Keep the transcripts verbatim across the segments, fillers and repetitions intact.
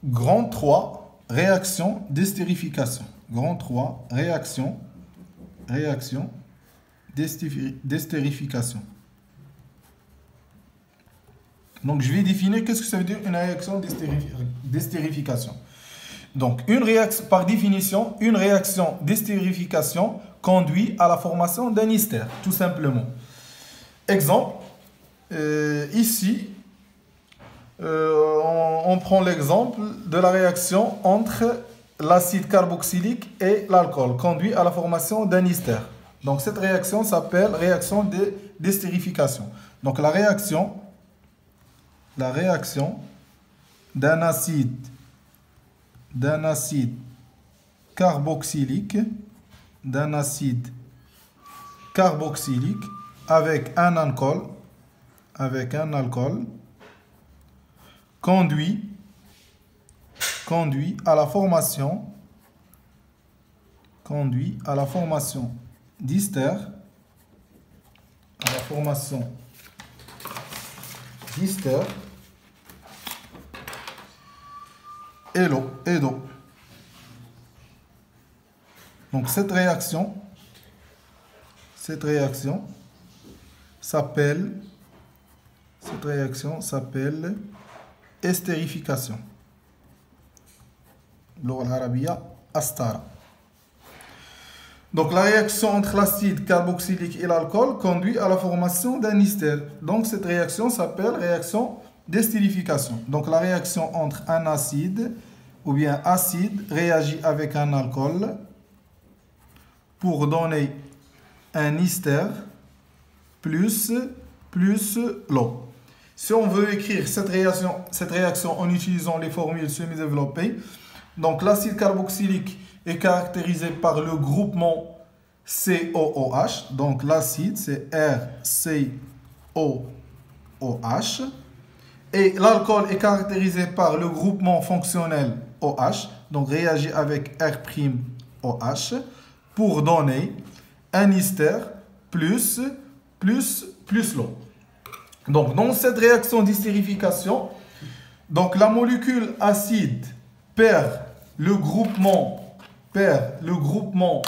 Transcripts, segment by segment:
Grand trois, réaction d'estérification. Grand trois, réaction, réaction d'estérification. Donc, je vais définir qu'est-ce que ça veut dire une réaction d'estérification. Donc, une réaction, par définition, une réaction d'estérification conduit à la formation d'un ester, tout simplement. Exemple, euh, ici, euh, on, on prend l'exemple de la réaction entre l'acide carboxylique et l'alcool, conduit à la formation d'un ester. Donc, cette réaction s'appelle réaction d'estérification. Donc, la réaction, la réaction d'un acide, d'un acide carboxylique, d'un acide carboxylique avec un alcool, avec un alcool, conduit, conduit à la formation, conduit à la formation d'ester, à la formation d'ester et l'eau, et d'eau. Donc cette réaction, cette réaction s'appelle, cette réaction s'appelle estérification. L'oral arabia astara. Donc la réaction entre l'acide carboxylique et l'alcool conduit à la formation d'un ester. Donc cette réaction s'appelle réaction d'estérification. Donc la réaction entre un acide ou bien acide réagit avec un alcool pour donner un ester plus, plus l'eau. Si on veut écrire cette réaction, cette réaction en utilisant les formules semi-développées, donc l'acide carboxylique est caractérisé par le groupement C O O H. Donc l'acide, c'est R C O O H. Et l'alcool est caractérisé par le groupement fonctionnel O H. Donc réagit avec R' O H pour donner un ester plus, plus, plus l'eau. Donc dans cette réaction d'estérification, donc la molécule acide perd le groupement, perd le groupement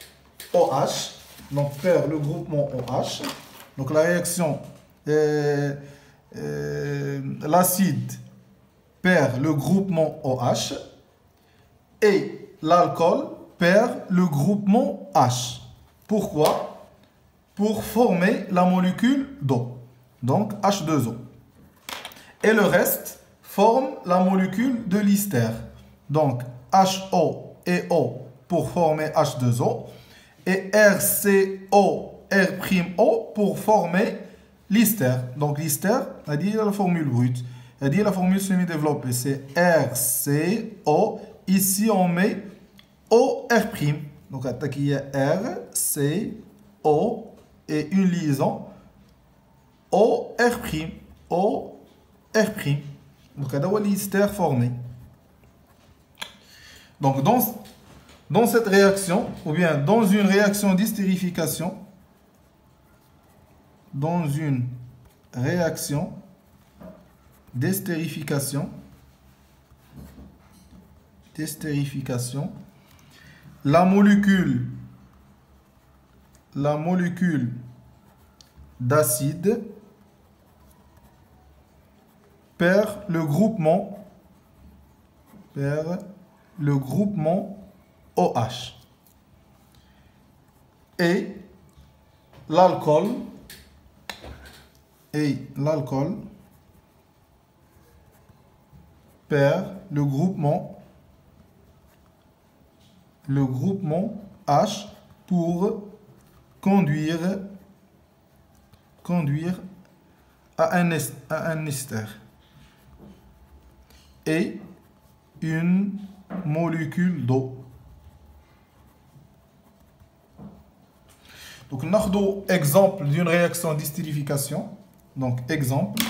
OH, donc perd le groupement OH. Donc la réaction, euh, euh, l'acide perd le groupement OH et l'alcool perd le groupement H. Pourquoi? Pour former la molécule d'eau, donc H deux O. Et le reste forme la molécule de l'ester. Donc H O et O pour former H deux O et R C O, R' O pour former l'ester. Donc l'ester, on a dit la formule brute, on a dit la formule semi-développée, c'est R C O. Ici on met O R'. Donc il y a R C O et une liaison O R'. O R'. Donc là, l'ester formé. Donc, dans, dans cette réaction, ou bien dans une réaction d'estérification, dans une réaction d'estérification, d'estérification, la molécule, la molécule d'acide perd le groupement, perd le groupement OH. Et l'alcool, et l'alcool perd le groupement, le groupement H pour conduire, conduire à un, à un ester. Et une molécule d'eau. Donc, nous avons exemple d'une réaction d'estérification. Donc, exemple.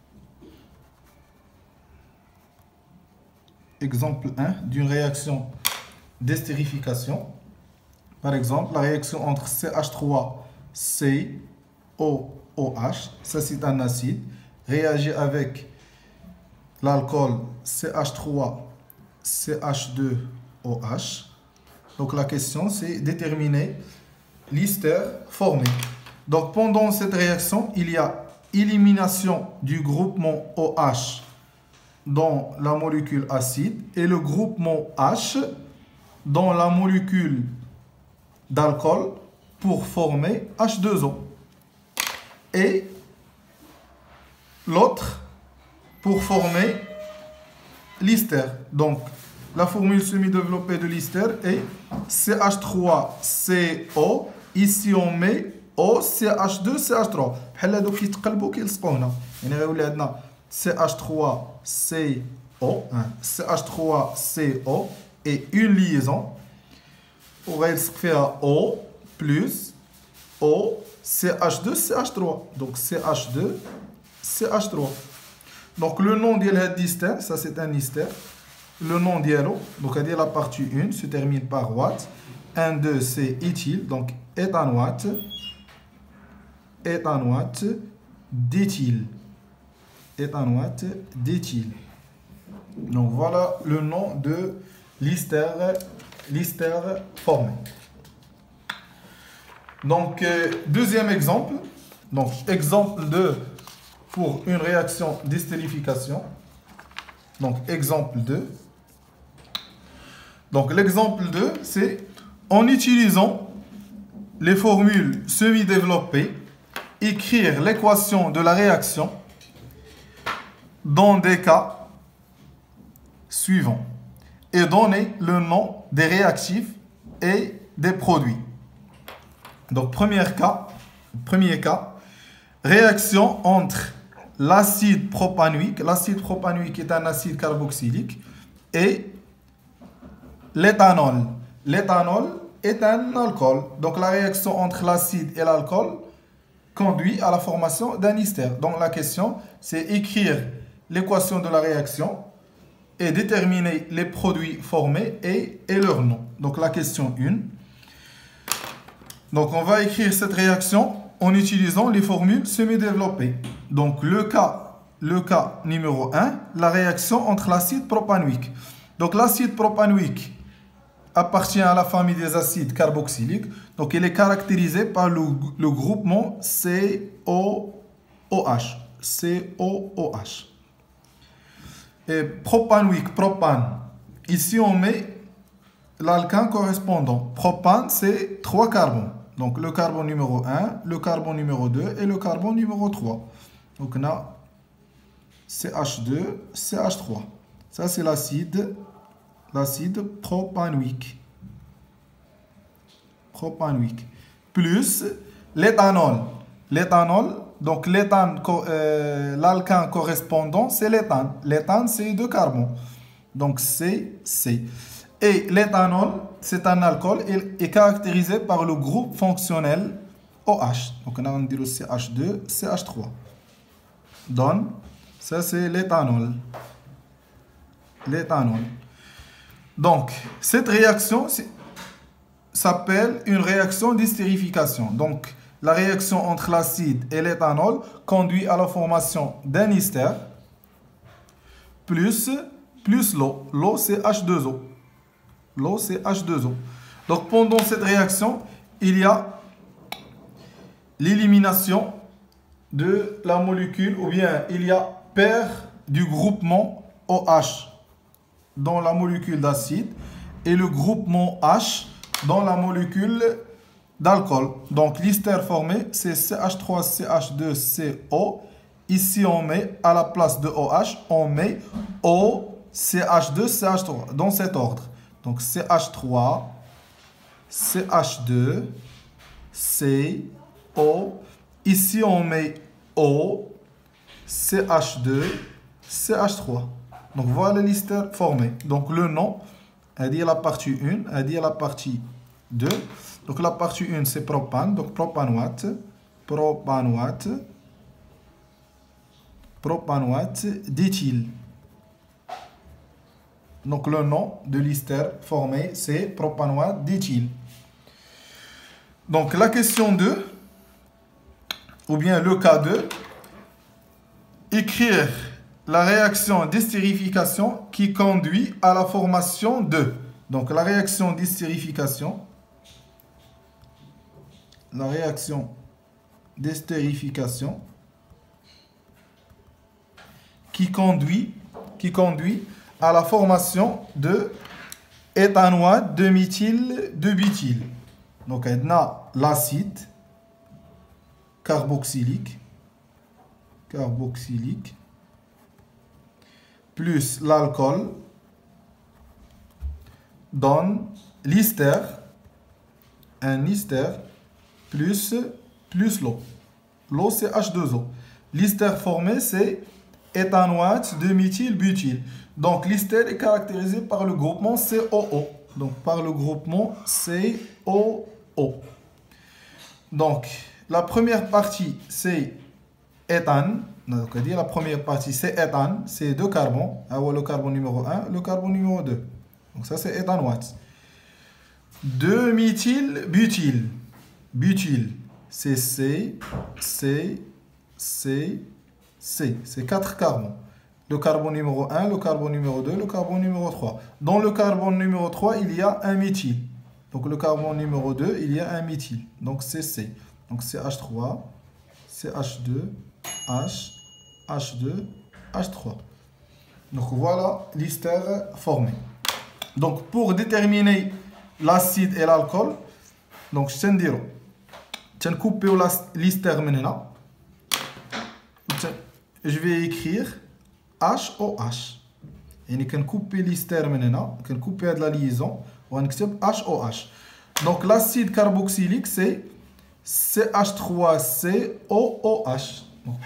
Exemple un d'une réaction d'estérification. Par exemple, la réaction entre C H trois C O O H, ça c'est un acide, réagit avec l'alcool C H trois C H deux O H. Donc la question, c'est déterminer l'ester formé. Donc pendant cette réaction, il y a élimination du groupement OH dans la molécule acide et le groupement H dans la molécule d'alcool pour former H deux O. Et l'autre pour former l'ester. Donc la formule semi-développée de l'ester est C H trois C O. Ici on met O C H deux C H trois. بحال هادو كيتقلبوا كيلصقوا هنا. يعني غيولي عندنا C H trois C O, C H trois C O et une liaison. وغيلصق فيها O plus O C H deux C H trois. Donc C H deux C H trois. Donc le nom de l'ester, ça c'est un ester. Le nom d'yellow, donc la partie un se termine par watt. un, deux c'est éthyle, donc éthanoate. Éthanoate d'éthyle. Éthanoate d'éthyle. Donc voilà le nom de l'ester, l'ester formé. Donc euh, deuxième exemple. Donc exemple deux pour une réaction d'estérification. Donc exemple deux. Donc l'exemple deux, c'est en utilisant les formules semi-développées, écrire l'équation de la réaction dans des cas suivants et donner le nom des réactifs et des produits. Donc premier cas, premier cas, réaction entre l'acide propanoïque, l'acide propanoïque est un acide carboxylique, et l'éthanol. L'éthanol est un alcool. Donc la réaction entre l'acide et l'alcool conduit à la formation d'un ester. Donc la question, c'est écrire l'équation de la réaction et déterminer les produits formés et, et leur nom. Donc la question un. Donc on va écrire cette réaction en utilisant les formules semi-développées. Donc le cas, le cas numéro un, la réaction entre l'acide propanoïque. Donc l'acide propanoïque appartient à la famille des acides carboxyliques. Donc il est caractérisé par le, le groupement C O O H. C O O H. Et propanoïque, propane. Ici on met l'alkane correspondant. Propane, c'est trois carbones. Donc le carbone numéro un, le carbone numéro deux et le carbone numéro trois. Donc on a C H deux, C H trois. Ça c'est l'acide, l'acide propanoïque. Propanoïque. Plus l'éthanol. L'éthanol, donc l'éthane, euh, l'alkane correspondant, c'est l'éthane. L'éthane, c'est deux carbones. Donc c'est C. Et l'éthanol, c'est un alcool, il est caractérisé par le groupe fonctionnel OH. Donc on a dit le C H deux, C H trois. Donc, ça c'est l'éthanol. L'éthanol. Donc, cette réaction s'appelle une réaction d'estérification. Donc, la réaction entre l'acide et l'éthanol conduit à la formation d'un ester plus, plus l'eau. L'eau, c'est H deux O. L'eau, c'est H deux O. Donc, pendant cette réaction, il y a l'élimination de la molécule, ou bien il y a paire du groupement OH dans la molécule d'acide et le groupement H dans la molécule d'alcool. Donc, l'ester formé, c'est C H trois C H deux C O. Ici, on met à la place de OH, on met O C H deux C H trois dans cet ordre. Donc, C H trois, C H deux, C, O. Ici, on met O, C H deux, C H trois. Donc, voilà l'ester formé. Donc, le nom, à dire la partie un, à dire la partie deux. Donc, la partie un, c'est propane. Donc, propanoate, propanoate, propanoate d'éthyle. Donc, le nom de l'ester formé, c'est propanoate d'éthyle. Donc, la question deux, ou bien le cas deux, écrire la réaction d'estérification qui conduit à la formation de. Donc la réaction d'estérification, la réaction d'estérification qui conduit, qui conduit à la formation de éthanoate de méthyle de butyl. Donc on a l'acide carboxylique, carboxylique plus l'alcool donne l'ester, un ester plus, plus l'eau. L'eau c'est H deux O. L'ester formé c'est éthanoate de méthylbutyl. Donc l'ester est caractérisé par le groupement C O O. Donc par le groupement C O O. Donc la première partie c'est éthane. Donc on dit la première partie c'est éthane, c'est deux carbone. Le carbone numéro un, le carbone numéro deux. Donc ça c'est éthanoate. deux méthylbutyl. Butyl, c'est C, C, C, C. C'est quatre carbones. Le carbone numéro un, le carbone numéro deux, le carbone numéro trois. Dans le carbone numéro trois, il y a un méthyle. Donc le carbone numéro deux, il y a un méthyle. Donc c'est C. Donc c'est H trois, c'est H deux, H, H deux, H trois. Donc voilà l'ester formé. Donc pour déterminer l'acide et l'alcool, donc je vais dire, je vais couper l'ester maintenant. Je vais écrire H O H. Et je vais couper l'ester maintenant. Je vais couper de la liaison. On va écrire H O H. Donc l'acide carboxylique c'est C H trois C O O H.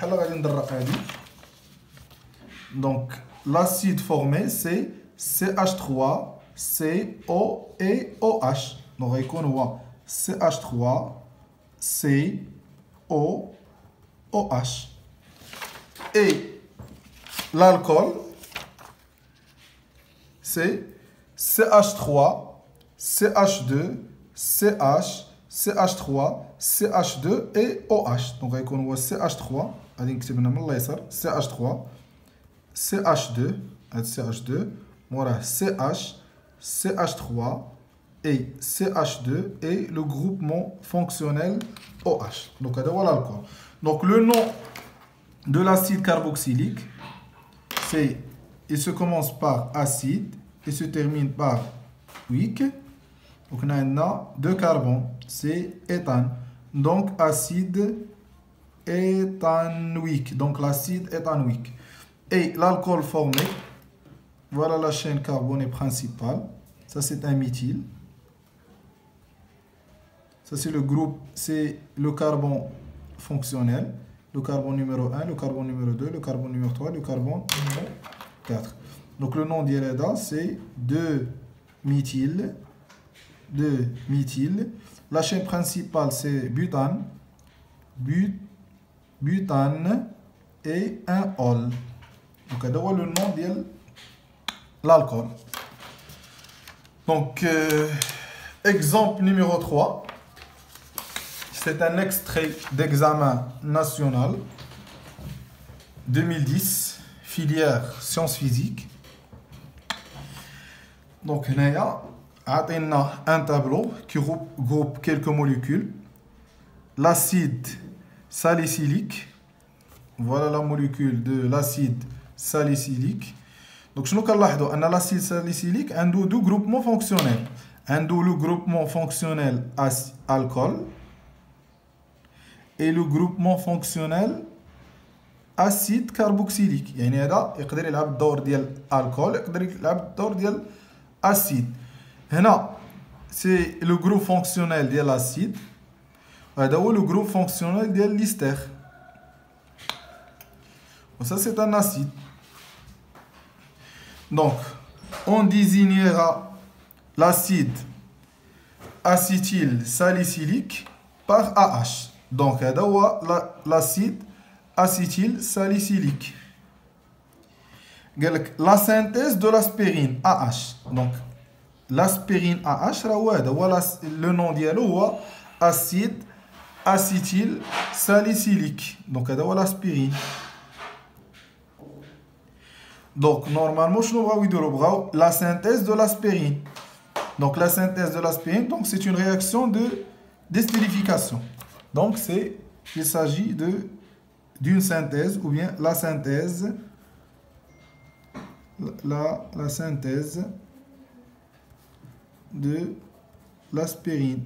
Donc l'acide formé c'est C H trois C O et O H. Donc on va C H trois C O O H. Et l'alcool c'est C H trois C H deux C H C H trois C H deux et O H. Donc on va C H trois C H trois C H deux C H deux C H C H trois et C H deux et le groupement fonctionnel O H. Donc voilà l'alcool. Donc le nom de l'acide carboxylique c'est, il se commence par acide et se termine par wick. Donc on a deux carbones, c'est éthane. Donc acide éthanoïque. Donc l'acide éthanoïque. Et l'alcool formé, voilà la chaîne carbonée principale. Ça c'est un méthyle. Ça c'est le groupe, c'est le carbone fonctionnel. Le carbone numéro un, le carbone numéro deux, le carbone numéro trois, le carbone numéro quatre. Donc le nom d'Ireda c'est deux méthyle. deux méthyle. La chaîne principale c'est butane, but, butane et un ol. Donc c'est le nom de l'alcool. Donc euh, exemple numéro trois. C'est un extrait d'examen national deux mille dix, filière sciences physiques. Donc, il y a un tableau qui regroupe quelques molécules. L'acide salicylique. Voilà la molécule de l'acide salicylique. Donc, je nous dis l'acide salicylique a deux groupements fonctionnels. Un le groupement fonctionnel alcool. Et le groupement fonctionnel acide carboxylique. يعني هذا يقدر يلعب الدور ديال الكول يقدر يلعب الدور ديال acide. هنا c'est le groupe fonctionnel ديال l'acide. هذا هو le groupe fonctionnel ديال l'ester. Ça c'est un acide. Donc on désignera l'acide acétylsalicylique par A H. Donc, l'acide acétylsalicylique. La synthèse de l'aspirine A H. Donc, l'aspirine A H, le nom est acide acétylsalicylique. Donc, c'est l'aspirine. Donc, normalement, je vais la synthèse de l'aspirine. Donc, la synthèse de l'aspirine, donc c'est une réaction de d'estérification. Donc, c'est, il s'agit de d'une synthèse ou bien la synthèse, la, la synthèse de l'aspirine.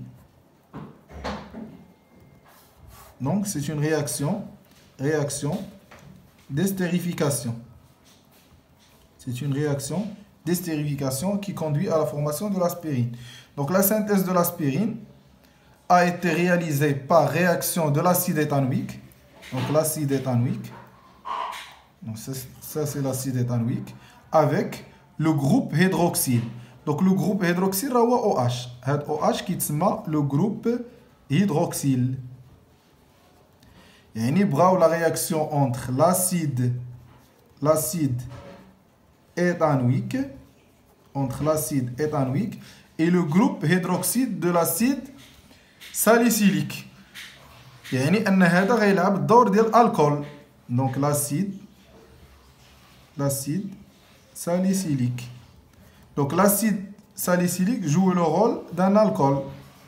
Donc, c'est une réaction, réaction d'estérification. C'est une réaction d'estérification qui conduit à la formation de l'aspirine. Donc, la synthèse de l'aspirine a été réalisée par réaction de l'acide éthanoïque. Donc, l'acide éthanoïque, donc ça, ça c'est l'acide éthanoïque, avec le groupe hydroxyle. Donc, le groupe hydroxyle, c'est OH. OH qui est le groupe hydroxyle. Il y a la réaction entre l'acide l'acide éthanoïque entre l'acide éthanoïque et le groupe hydroxyde de l'acide salicylique. يعني أن هذا غيلعب الدور ديال الكول. Donc l'acide l'acide salicylique. Donc l'acide salicylique joue le rôle d'un alcool.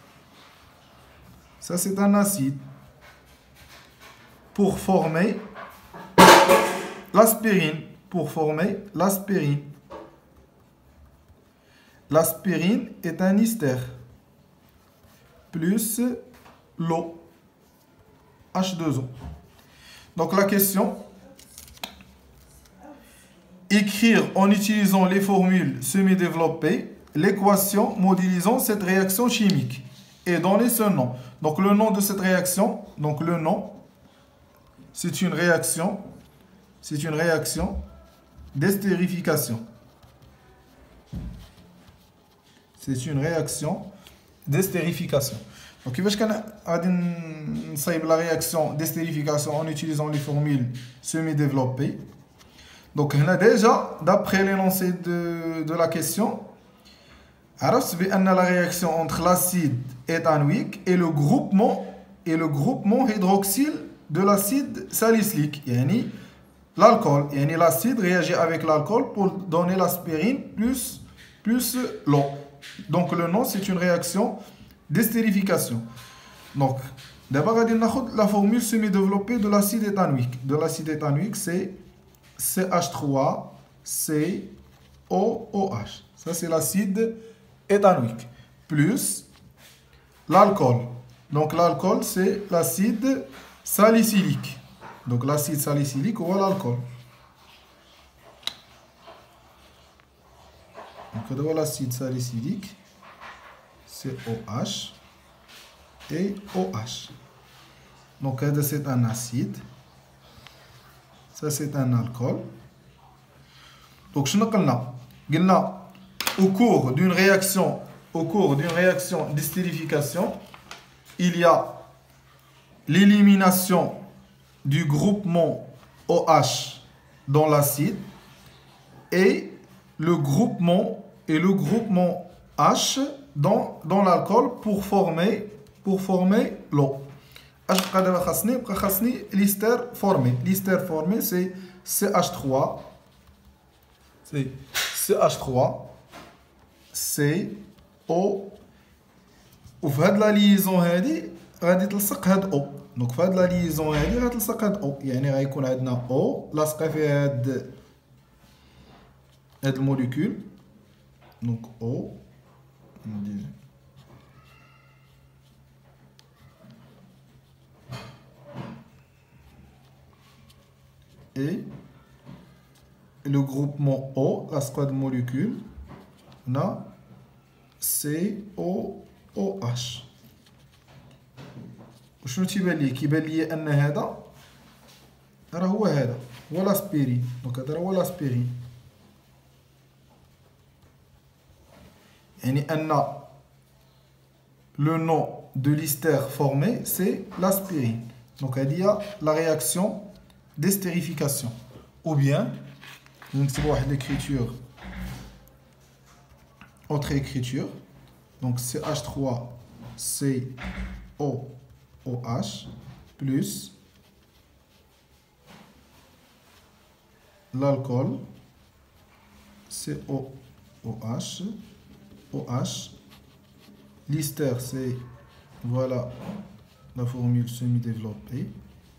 Ça c'est un acide. Pour former l'aspirine. Pour former l'aspirine. L'aspirine est un ester plus l'eau, H deux O. Donc la question, écrire en utilisant les formules semi-développées l'équation modélisant cette réaction chimique et donner ce nom. Donc le nom de cette réaction, donc le nom, c'est une réaction, c'est une réaction d'estérification. C'est une réaction d'estérification. Donc, je vais la réaction d'estérification en utilisant les formules semi-développées. Donc, on a déjà, d'après l'énoncé de, de la question, la réaction entre l'acide éthanoïque et le groupement, et le groupement hydroxyle de l'acide salicylique. Yani l'alcool. Yani l'acide réagit avec l'alcool pour donner l'aspirine plus, plus l'eau. Donc le nom, c'est une réaction d'estérification. Donc, d'abord, on va la formule semi-développée de l'acide éthanoïque. De l'acide éthanoïque, c'est C H trois C O O H. Ça, c'est l'acide éthanoïque. Plus l'alcool. Donc l'alcool, c'est l'acide salicylique. Donc l'acide salicylique ou l'alcool. Donc l'acide salicylique, c'est OH et OH. Donc c'est un acide. Ça c'est un alcool. Donc je nous au cours d'une réaction, au cours d'une réaction d'estérification, il y a l'élimination du groupement OH dans l'acide et le groupement et le groupement H dans, dans l'alcool pour former pour former l'eau. L'ester formé. L'ester formé c'est C H trois. C'est C H trois C O. وفي هاد لا ليزون هادي غادي تلصق هاد او. دونك في هاد لا ليزون هادي غتلصق هاد او، يعني غيكون عندنا او لاصقه فيها هاد هاد الموليكول. دونك او et le groupement O, la squad molécule, on a C O O H. وشنو تيبان لي؟ كيبان لي ان هذا راه هو هذا هو لاسبيرين. دونك هذا هو لاسبيرين، يعني ان le nom de l'ester formé c'est l'aspirine. Donc il y a la réaction d'estérification. Ou bien نكتبوا واحد l'écriture, autre écriture, donc C H trois C O O H plus l'alcool C O O H. OH. L'ester, c'est, voilà, la formule semi-développée.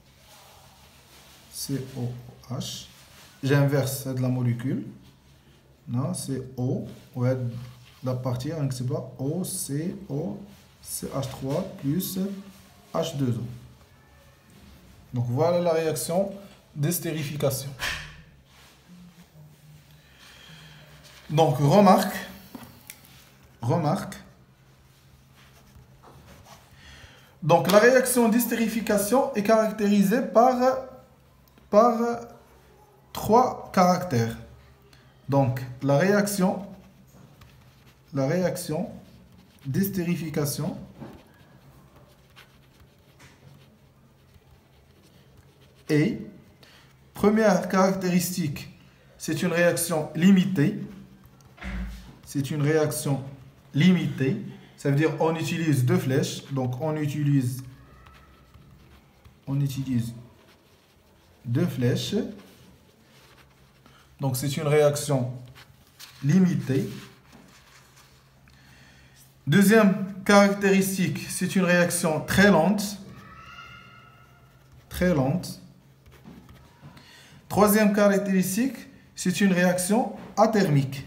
C O O H. J'inverse de la molécule. Non, c'est O. Ouais, la partie, hein, c'est pas O, C, O, C H trois plus H deux O. Donc voilà la réaction d'estérification. Donc remarque, remarque. Donc la réaction d'estérification est caractérisée par, par trois caractères. Donc la réaction, la réaction d'estérification est, première caractéristique, c'est une réaction limitée. C'est une réaction limitée. Ça veut dire on utilise deux flèches. Donc on utilise, on utilise deux flèches. Donc c'est une réaction limitée. Deuxième caractéristique, c'est une réaction très lente. Très lente. Troisième caractéristique, c'est une réaction athermique.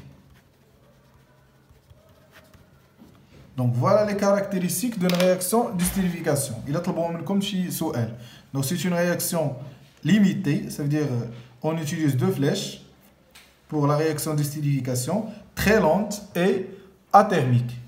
Donc voilà les caractéristiques d'une réaction d'estérification. Il a comme chez Soel. Donc c'est une réaction limitée, ça veut dire on utilise deux flèches pour la réaction d'estérification, très lente et athermique.